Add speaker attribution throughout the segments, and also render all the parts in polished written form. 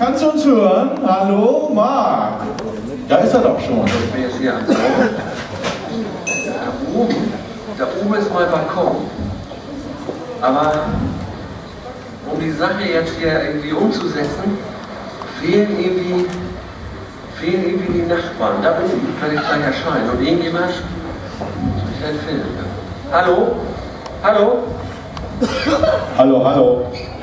Speaker 1: kannst du uns hören? Hallo, Marc. Da ist er doch schon.
Speaker 2: Ich bin jetzt hier am Sauber. Da oben ist mein Balkon. Aber um die Sache jetzt hier irgendwie umzusetzen, fehlen irgendwie die Nachbarn. Da oben kann ich gleich erscheinen. Und irgendjemand ich einen Film. Hallo? Hallo?
Speaker 1: Hallo, hallo.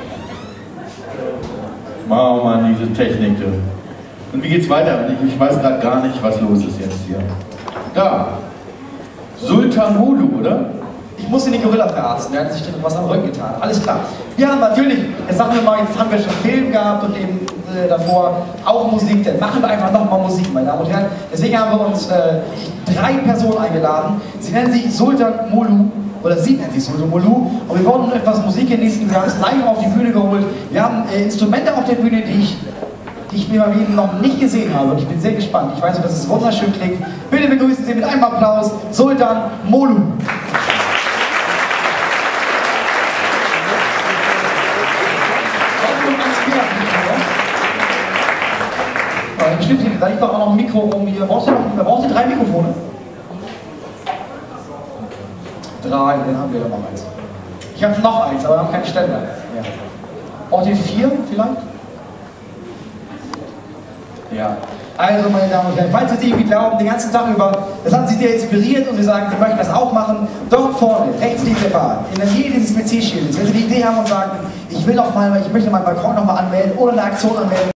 Speaker 1: Oh Mann, diese Technik. Und wie geht's weiter? Ich weiß gerade gar nicht, was los ist jetzt hier. Da. Sultan Mulu, oder?
Speaker 3: Ich muss den Gorilla verarzten, der hat sich was am Rücken getan. Alles klar. Wir haben natürlich, jetzt sagen wir mal, jetzt haben wir schon Film gehabt und eben davor auch Musik. Dann machen wir einfach nochmal Musik, meine Damen und Herren. Deswegen haben wir uns 3 Personen eingeladen. Sie nennen sich Sultan Mulu. Oder sie nennt sich Sultan Mulu. Und wir wollen etwas Musik genießen. Wir haben es live auf die Bühne geholt. Wir haben Instrumente auf der Bühne, die ich mir mal eben noch nicht gesehen habe. Und ich bin sehr gespannt. Ich weiß, dass es wunderschön klingt. Bitte begrüßen Sie mit einem Applaus Sultan Mulu. Stimmt, da liegt doch auch noch ein Mikro rum hier. Brauchst du 3 Mikrofone? 3, dann haben wir doch noch eins. Ich habe noch eins, aber wir haben keinen Ständer. Ja. Braucht ihr 4 vielleicht? Ja. Also, meine Damen und Herren, falls Sie irgendwie glauben, den ganzen Tag über, das hat Sie sehr inspiriert und Sie sagen, Sie möchten das auch machen, dort vorne, rechts neben der Bar, in der Nähe dieses PC-Schildes, wenn Sie die Idee haben und sagen, ich möchte meinen Balkon nochmal anmelden oder eine Aktion anmelden,